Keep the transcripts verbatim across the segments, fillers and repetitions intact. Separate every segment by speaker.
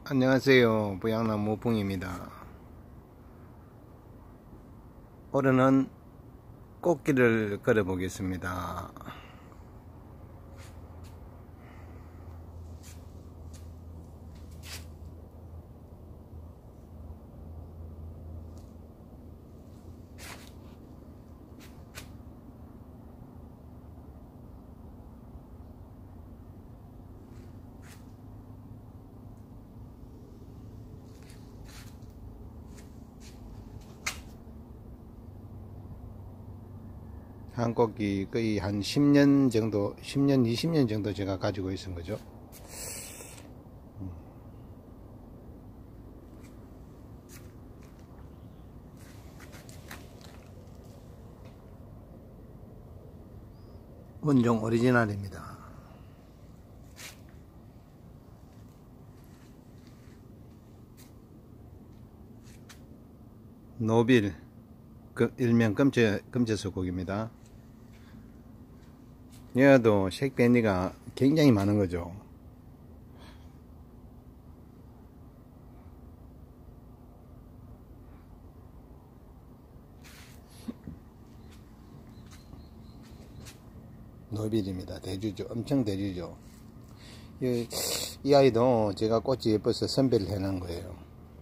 Speaker 1: 안녕하세요. 부양나무 붕입니다. 올해는 꽃길을 걸어 보겠습니다. 한 꽃이 거의 한 십 년 정도, 십 년, 이십 년 정도 제가 가지고 있은 거죠. 원종 오리지널입니다. 노빌, 일명 금제, 금제수국입니다. 얘도 색변이가 굉장히 많은 거죠. 노빌입니다. 대주죠. 엄청 대주죠. 이, 이 아이도 제가 꽃이 예뻐서 선별을 해 놓은 거예요.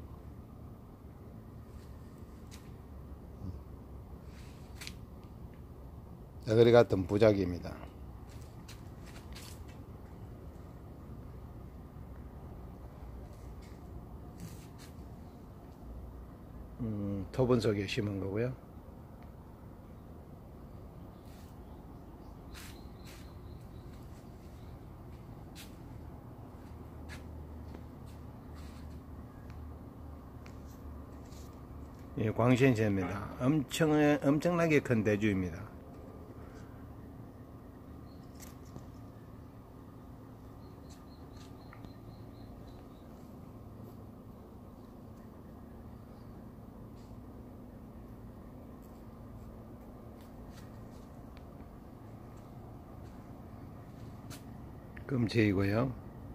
Speaker 1: 너구리 같은 부작입니다. 음, 토분 속에 심은 거고요. 예, 광신세입니다. 엄청, 엄청나게 큰 대주입니다. 금체이고요.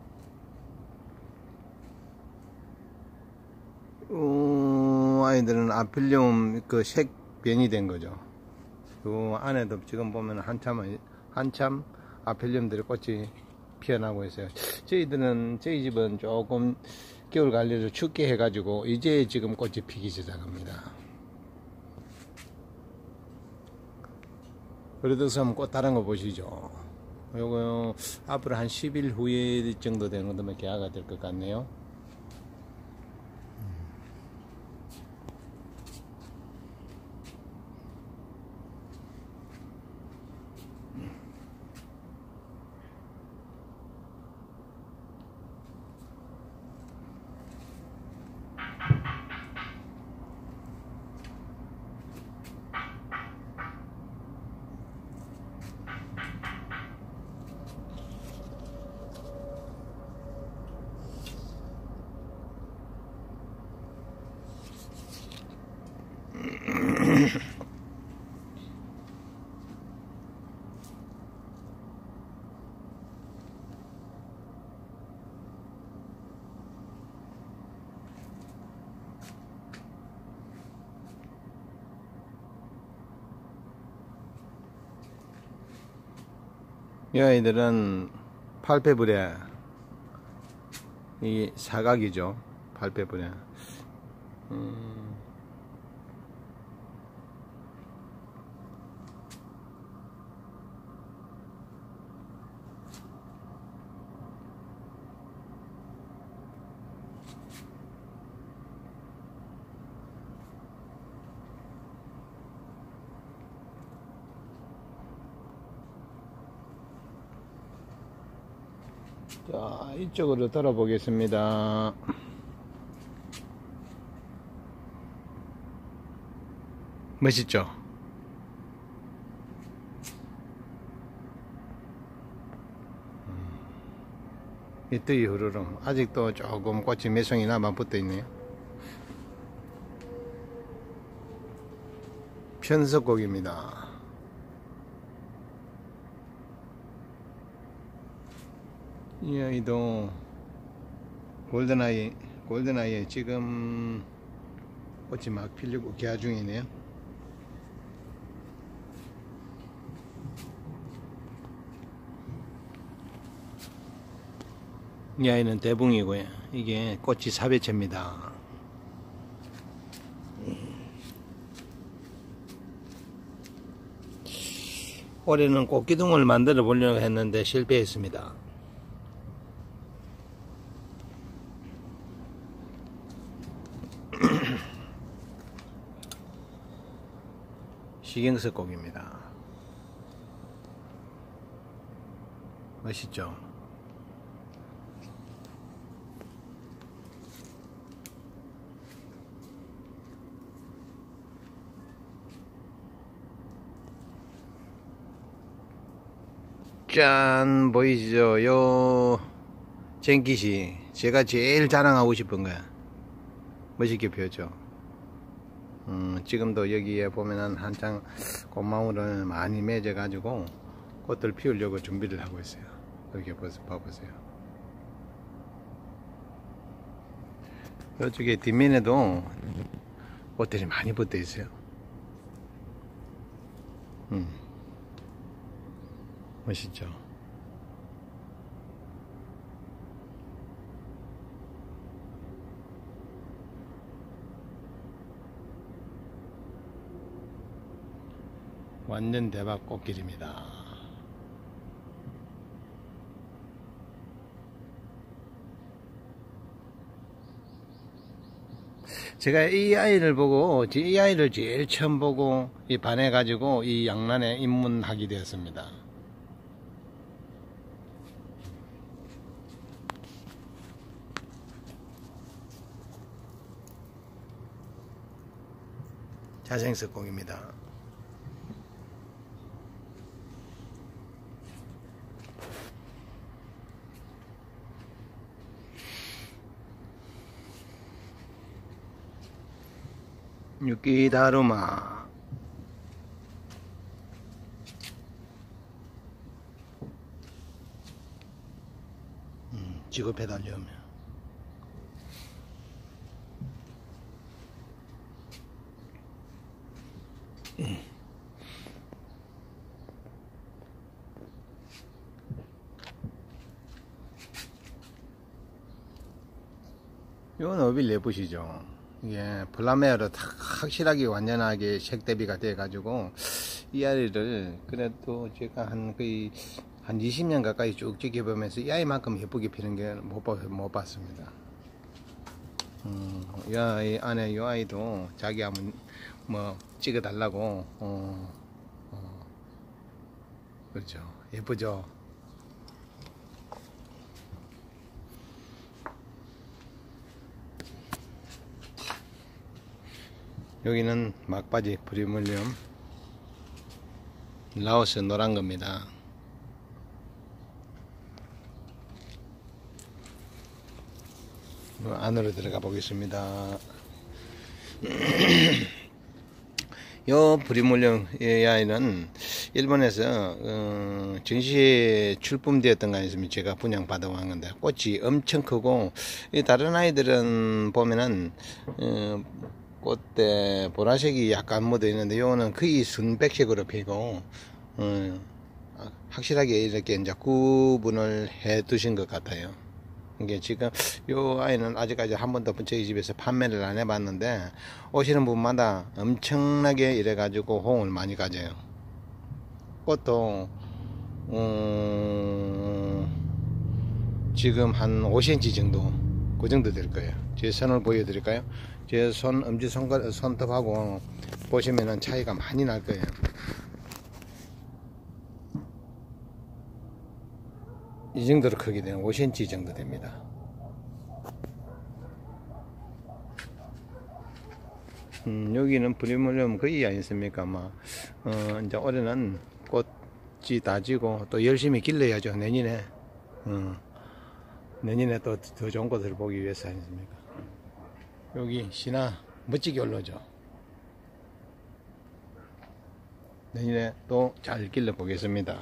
Speaker 1: 어, 아이들은 아필리움 그 색변이 된 거죠. 그 안에도 지금 보면 한참 한참 아필리움들이 꽃이 피어나고 있어요. 저희들은 저희 집은 조금 겨울 관리를 춥게 해가지고 이제 지금 꽃이 피기 시작합니다. 그래도 한번 꽃 다른 거 보시죠. 요거 앞으로 한 십 일 후에 정도 되는 것도 개화가 될 것 같네요. 이 아이들은 팔배불에 이 사각이죠. 팔배불에 음, 자, 이쪽으로 돌아보겠습니다. 멋있죠? 이뜨이 흐르릉. 아직도 조금 꽃이 몇 송이 남아 붙어 있네요. 편석곡입니다. 이 아이도 골든아이, 골든아이에 지금 꽃이 막 피려고 개화 중이네요. 이 아이는 대붕이고요. 이게 꽃이 사배체입니다. 올해는 꽃기둥을 만들어 보려고 했는데 실패했습니다. 시경석 꽃입니다. 멋있죠? 짠, 보이시죠? 요 쟁깃이 제가 제일 자랑하고 싶은 거야. 멋있게 피었죠. 음, 지금도 여기에 보면은 한창 꽃망울을 많이 맺어 가지고 꽃들 피우려고 준비를 하고 있어요. 여기 봐보세요. 이쪽에 뒷면에도 꽃들이 많이 붙어 있어요. 음, 멋있죠. 완전 대박 꽃길입니다. 제가 이 아이를 보고, 이 아이를 제일 처음 보고 이 반해가지고 이 양란에 입문하게 되었습니다. 자생석 공입니다. 유키다루마. 음, 지급해달려면 음. 이건 어빌 예쁘시죠? 이게 플라메어로 확실하게 완전하게 색 대비가 돼 가지고 이 아이를 그래도 제가 한 거의 한 이십 년 가까이 쭉 지켜보면서 이 아이만큼 예쁘게 피는 게 못 못 봤습니다. 음, 이 아이 안에 이 아이도 자기 한번 뭐 찍어 달라고 어, 어, 그렇죠. 예쁘죠. 여기는 막바지 프리물륨 라오스 노란 겁니다. 안으로 들어가 보겠습니다. 요 프리물륨 이 아이는 일본에서 어, 전시에 출품되었던 거 아니었습니까? 제가 분양 받아온 건데 꽃이 엄청 크고 이 다른 아이들은 보면은 어, 꽃대 보라색이 약간 묻어 있는데 요거는 거의 순백색으로 피고 어, 확실하게 이렇게 이제 구분을 해 두신 것 같아요. 이게 지금 요 아이는 아직까지 한 번도 저희 집에서 판매를 안 해봤는데 오시는 분마다 엄청나게 이래 가지고 호응을 많이 가져요. 꽃도 음, 지금 한 오 센티미터 정도 그 정도 될 거예요. 제 손을 보여드릴까요? 제 손, 엄지 손가락, 손톱하고 보시면은 차이가 많이 날 거예요. 이 정도로 크게 되면 오 센티미터 정도 됩니다. 음, 여기는 프리물륨 거의 아니습니까? 막, 어, 이제 올해는 꽃이 다 지고 또 열심히 길러야죠. 내년에. 어, 내년에 또 더 좋은 꽃을 보기 위해서 아니습니까? 여기 신화 멋지게 올라오죠. 내년에 또 잘 길러 보겠습니다.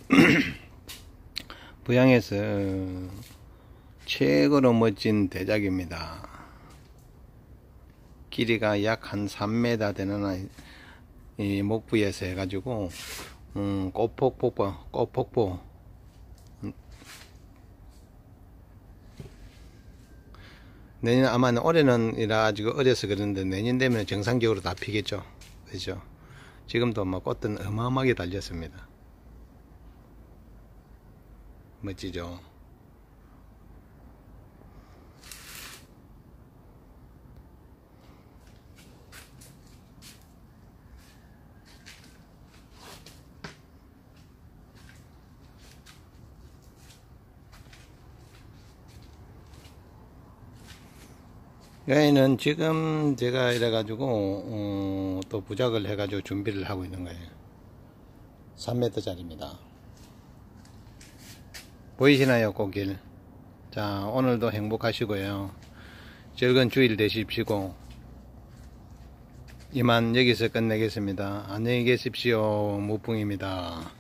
Speaker 1: 부양에서 최고로 멋진 대작입니다. 길이가 약 한 삼 미터 되는 이 목부에서 해가지고 음, 꽃폭포 꽃폭포 내년 아마 올해는 이라 가지고 어려서 그러는데 내년 되면 정상적으로 다 피겠죠. 그죠? 지금도 뭐 꽃은 어마어마하게 달렸습니다. 멋지죠? 여기는 지금 제가 이래가지고 어, 또 부작을 해가지고 준비를 하고 있는 거예요. 삼 미터 짜리입니다. 보이시나요, 꽃길? 자, 오늘도 행복하시고요. 즐거운 주일 되십시오. 이만 여기서 끝내겠습니다. 안녕히 계십시오. 무풍입니다.